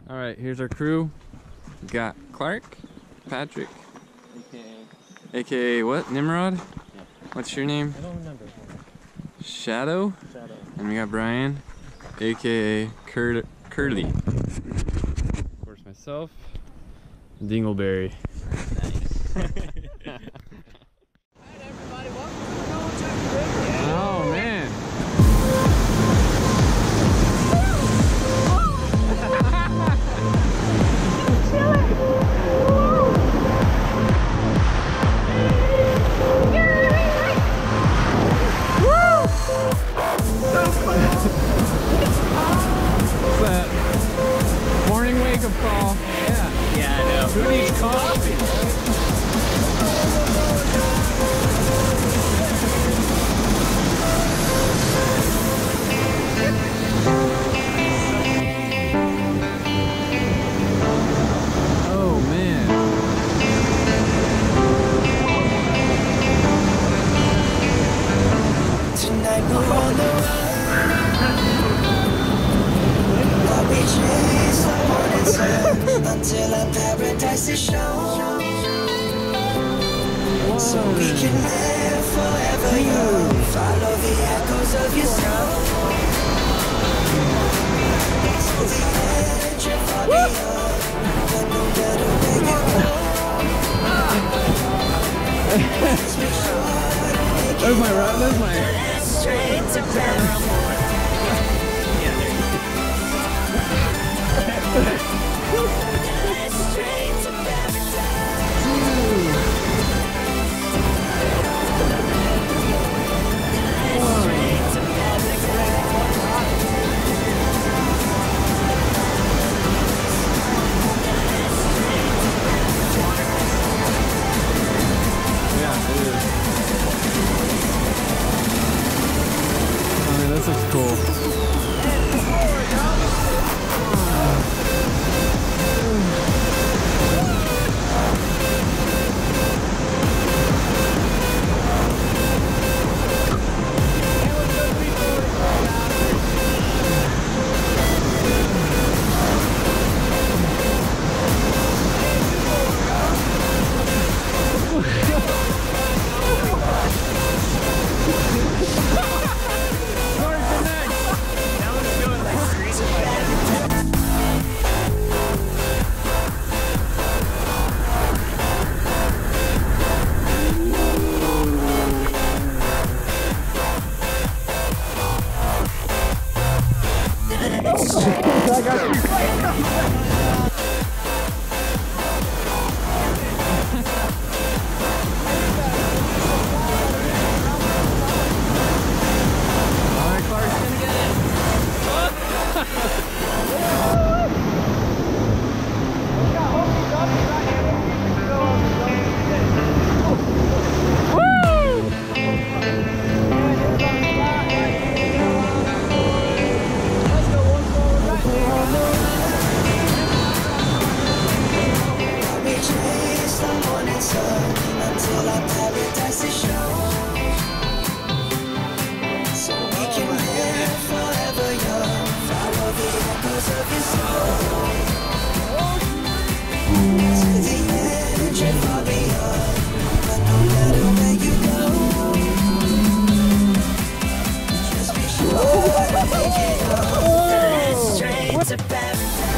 All right, here's our crew. We got Clark, Patrick, aka what? Nimrod? Yeah. What's your name? I don't remember. Shadow? Shadow. And we got Brian, aka Curly. Of course, myself, Dingleberry. Nice. Oh man. What's that? Morning wake-up call. Yeah. Yeah, I know. Who needs coffee? Oh man. Tonight we're on the run. While we chase the morning sun until our paradise is shown, so we can live forever young. Follow the echoes of your soul to the edge of far beyond. But no matter where you go, just make sure to make it There's my route. There's my. straight to Paramore. Straight to paradise. Straight to Yeah, it is. I mean, this looks cool. we chase the morning sun until our paradise is shown, so we can live forever young. Follow the echoes of your soul to the edge and far beyond. But no matter where you go, just be sure to make it home. Straight to paradise.